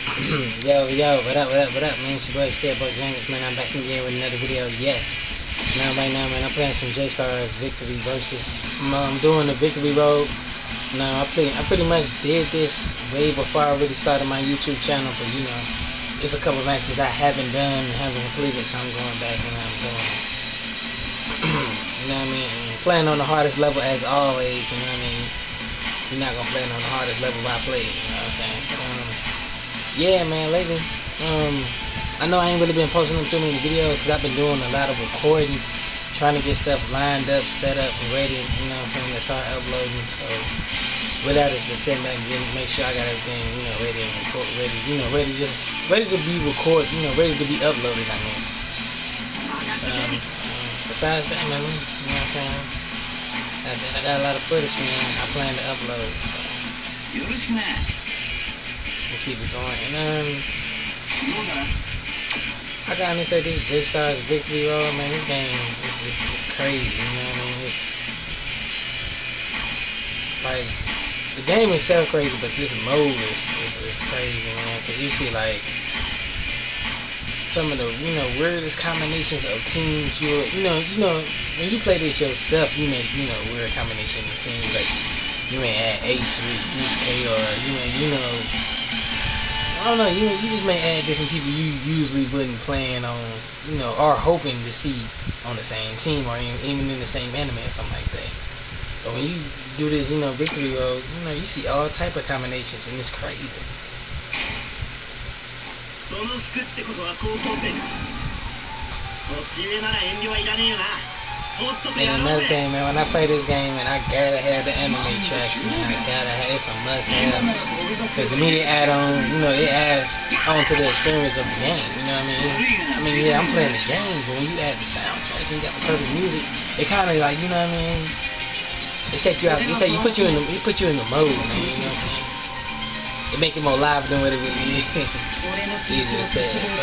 Yo, what up, man? It's your boy, Scarebug James, man. I'm back again with another video, yes. Right now, man, I'm playing some J-Stars Victory Versus. I'm doing the Victory Road. Now, I pretty much did this way before I really started my YouTube channel, but, you know, there's a couple matches I haven't done and haven't completed, so I'm going back and I'm doing it. You know what I mean? Playing on the hardest level as always, you know what I mean? You're not gonna play on the hardest level I play, you know what I'm saying? Yeah, man, lately, I know I ain't really been posting too many videos because I've been doing a lot of recording, trying to get stuff lined up, set up, and ready, you know what I'm saying, to start uploading. So, with that, it's been sitting back and make sure I got everything, you know, ready and record, ready, you know, ready to be recorded, you know, ready to be uploaded, I mean. Besides that, man, you know what I'm saying, that's it. I got a lot of footage, man, I plan to upload, so. We'll keep it going. And I gotta say, this J-Stars Victory Road, man, this game is crazy, you know what I mean? It's like, the game itself crazy, but this mode is crazy, man, because you see, like, some of the, you know, weirdest combinations of teams. You know, when you play this yourself, you make, you know, weird combinations of teams, like, you may add Ace with K, or you know, I don't know, you just may add different people you usually wouldn't plan on, you know, or hoping to see on the same team, or even in the same anime or something like that. But when you do this, you know, Victory Road, you know, you see all type of combinations, and it's crazy. And another thing, man, when I play this game, man, I gotta have the anime tracks, man. It's a must-have. Because to me, it adds on to the experience of the game, you know what I mean? Yeah, I'm playing the game, but when you add the soundtracks and you got the perfect music, it kind of like, you know what I mean? It take you out, it put you in the mode, man, you know what I'm saying? It makes it more live than what it really is. It's easy to say, but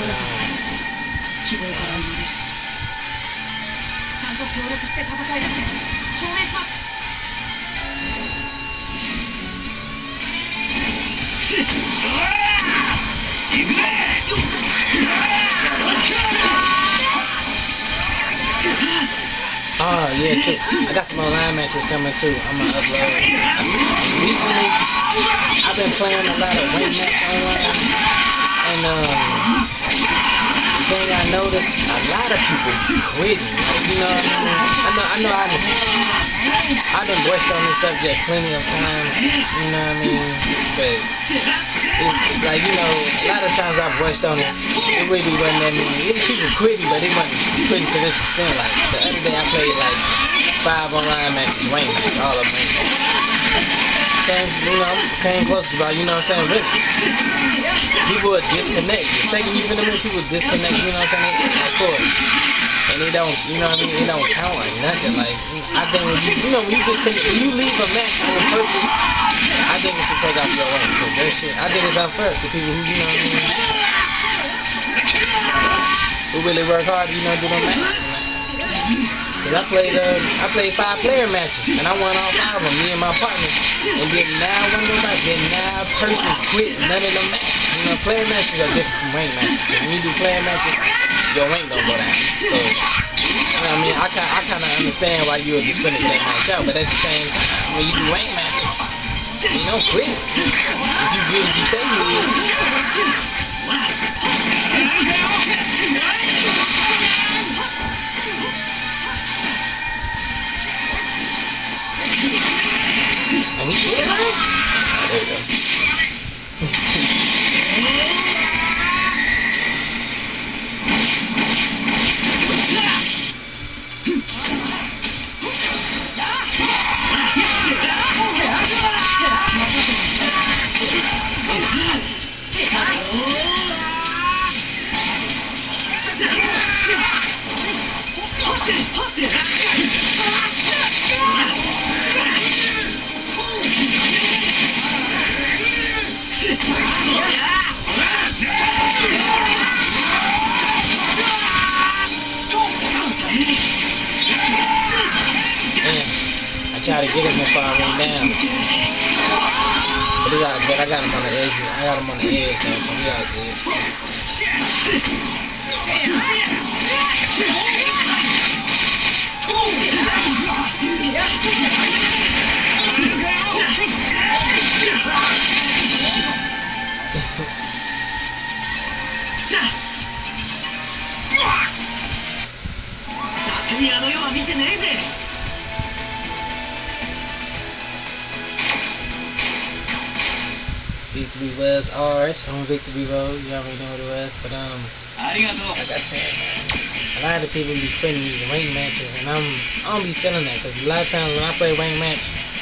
oh yeah, too. I got some online matches coming too. I'm gonna upload. Recently, I've been playing a lot of rank match online, and the thing I noticed, a lot of people quitting. Like, you know what I mean? I done voiced on this subject plenty of times. You know what I mean? But it's like, you know, a lot of times I've voiced on it. It really wasn't that many. It was people quitting, but it wasn't quitting to this extent. Like the other day, I played like 5 online matches, rank match, all of them. Came close to about, you know what I'm saying, really. People would disconnect. The second you finna win, people disconnect, you know what I'm saying, of course. And it don't, you know what I mean, it don't count or nothing. Like, I think when when you disconnect, when you leave a match on purpose, I think it should take off your rank. Cause that shit, I think it's unfair to people who, you know what I mean, who really work hard, you know, do the matches. Cause I played 5-player matches, and I won all 5 of them, me and my partner. And then now, now a person quit none of them matches. You know, player matches are different from rank matches. Cause when you do player matches, your rank don't go down. So, you know what I mean, I kind of understand why you would just finish that match out. But at the same time, when you do rank matches, you don't quit. If you good as you say you is. And he did, right? Oh, there you go. I try to get him before I went down. But he got good. I got him on the edge. I got him on the edge though, so he all good. Victory was ours on Victory Road. You already know what it was, but like I said, man, a lot of people be quitting these rank matches, and I don't be feeling that, because a lot of times when I play rank match,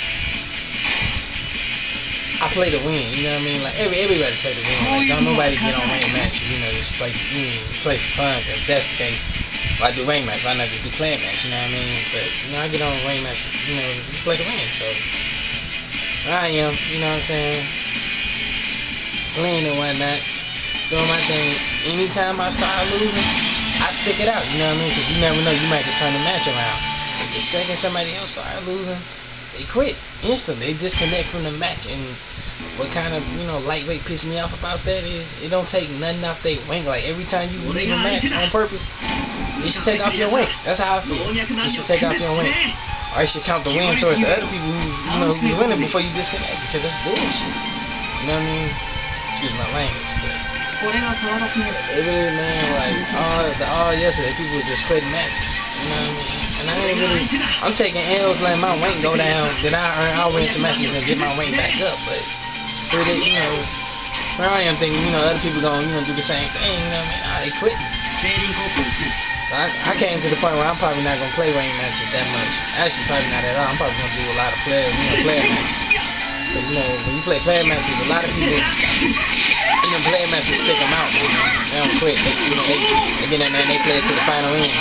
I play to win. You know what I mean? Like everybody play to win. Like don't nobody get on rank match. You know, just play play for fun. Cause if that's the case, if I do rank match, why not just do play match? You know what I mean? But you know, I get on rank match. You know, play to win. So I am. You know what I'm saying? Playing and whatnot, doing my thing. Anytime I start losing, I stick it out. You know what I mean? Because you never know, you might could turn the match around. But the second somebody else start losing, they quit instantly. They disconnect from the match. And what kind of lightweight pissed me off about that is it don't take nothing off their rank. Like every time you leave a match on purpose, it should take off your rank. That's how I feel. It should take off your rank. Or it should count the win towards the other people who's winning before you disconnect, because that's bullshit. You know what I mean? Excuse my language, but it really, man, like all yesterday people was just quitting matches. You know what I mean? And I ain't really, I'm taking L's, letting my rank go down, then I'll win some matches and get my rank back up. But really, where I am thinking, other people gonna do the same thing. You know what I mean? They quit. So I came to the point where I'm probably not gonna play rank matches that much. Actually, probably not at all. I'm probably gonna do a lot of player matches. But when you play player matches, a lot of people in them player matches stick them out. They don't quit. They get in there and they play it to the final end.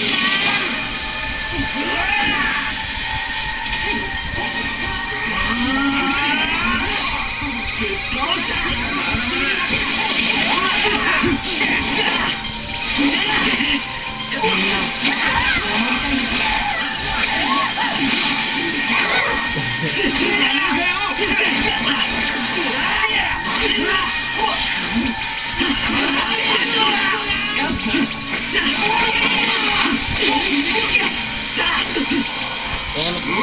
Damn it.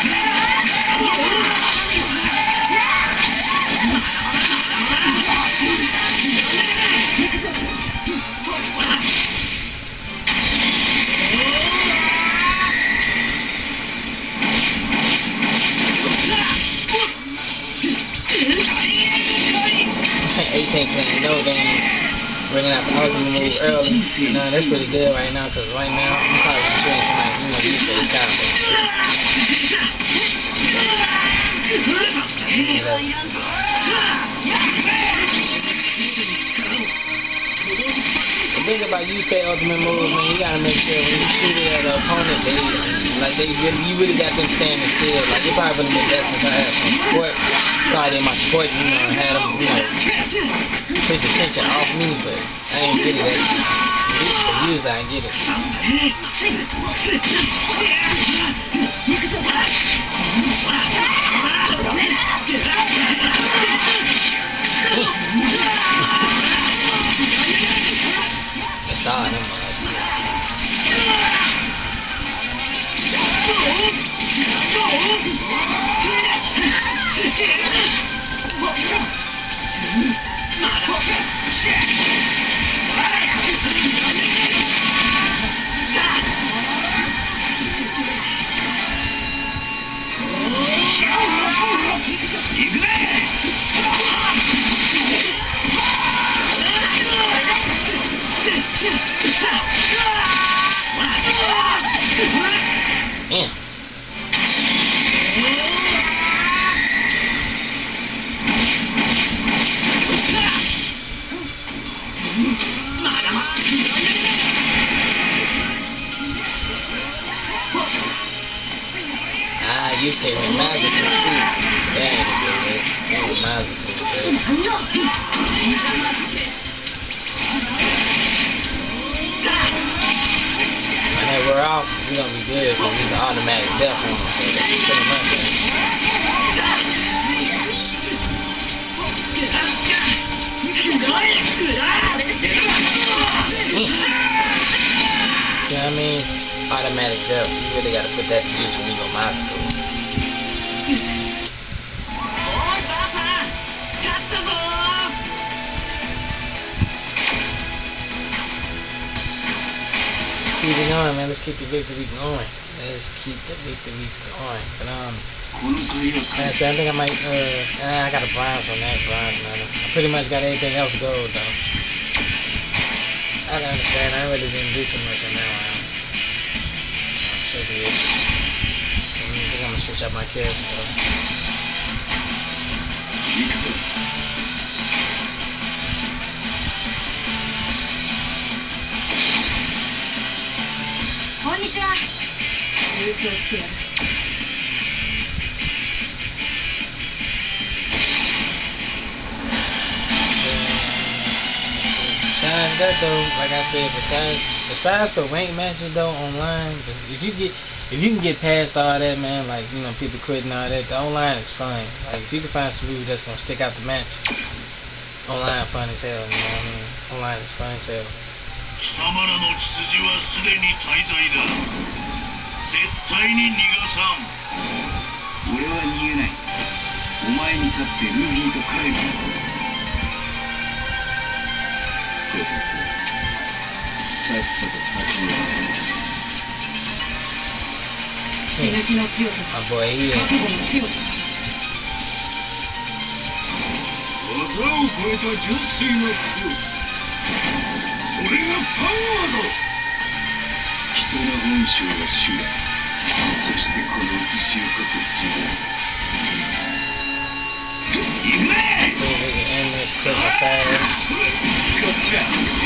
Ace ain't playing no games, bringing out the ultimate move early. That's pretty good right now, because right now I'm probably gonna train somebody use for this combo. The thing about Yusuke ultimate moves, man, you gotta make sure when you shoot it at an opponent, you really got them standing still. Like, it probably would have been best if I had some support. Probably in my support, had them, push attention off me, but I ain't get it actually. Usually I get it. Let's start them guys too. automatic death. You really gotta put that to use when you go Mazuko. Let's keep it going, man. Let's keep the victory going. Let's keep the victories going. But I think I might. I got a bronze on that bronze, man. I pretty much got everything else gold though. I can understand. I really didn't do too much on that one. So good. I think I'm gonna switch out my character though. こんにちは。優勝してやる。 Besides that though, like I said, besides the rank matches though online, if you can get past all that, man, like you know people quitting all that, the online is fun. Like if you can find some people that's gonna stick out the match, online fun as hell. You know what I mean? Online is fun as hell. 貴様らの血筋はすでに大罪だ。絶対に逃がさん。俺は逃げない。お前に勝ってルフィと帰る。さっさと立ち寄せ。 死ぬ気の強さ。覚悟の強さ。技を超えた純粋な強さ。 それがパワーだ。人の本性は主だ。そしてこの写しをこそ自分。行くね。こっちだ。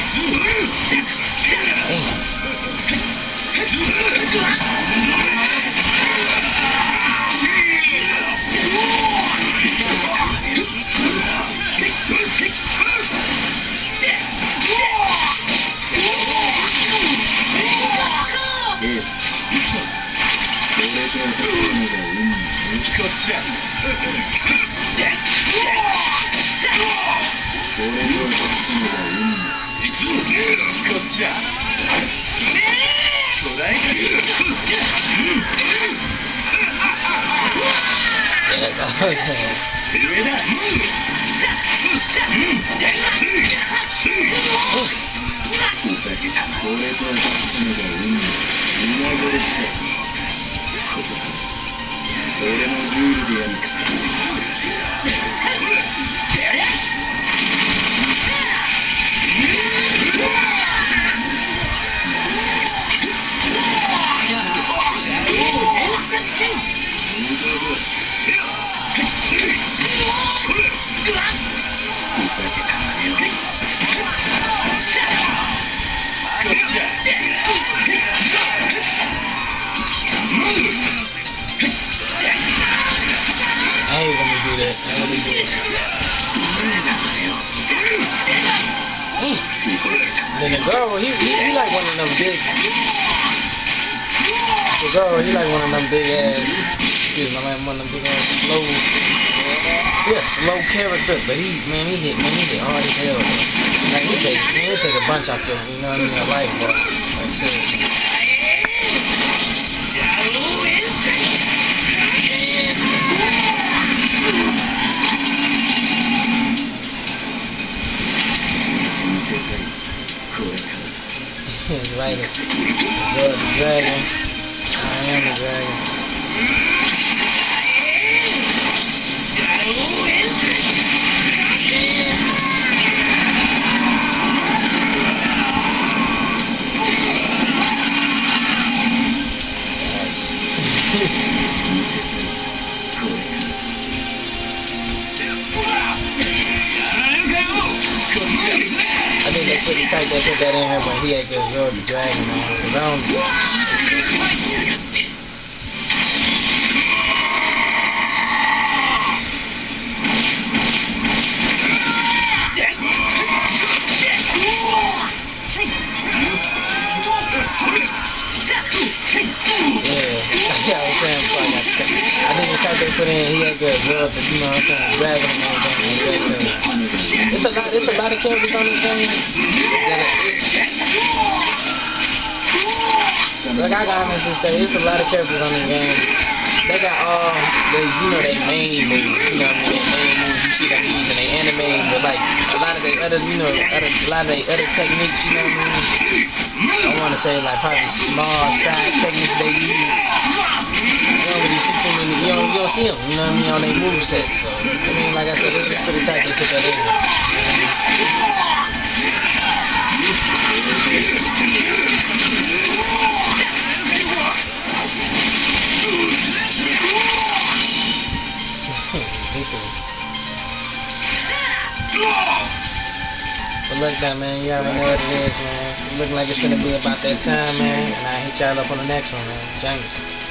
Then the girl, he like one of them big. The girl, he like one of them big ass. Excuse me, like one of them big ass slow. Yeah, slow character. But he hit hard as hell. Like he take a bunch out there. You know what I mean? In life, but like I said. His right is the dragon. I am the dragon. I think they pretty tight. They put that in here when he had to absorb the dragon, man. I think the type they put in, he had to absorb the, you know what I'm saying, dragon and everything like that. It's a lot of characters on this thing. Look, I can honestly say it's a lot of characters on the game. They got all they, they main moves. You know what I mean? They main moves. You see them using they anime, but like a lot of they other, a lot of they other techniques. You know what I mean? I want to say like probably small side techniques they use. You don't really see too many. You don't see them. You know what I mean? On their move set. So I mean, like I said, it's pretty tight. They put that in there. But look that, man, you already know what it is, man. It looking like it's gonna be about that time, man. And I'll hit y'all up on the next one, man. James.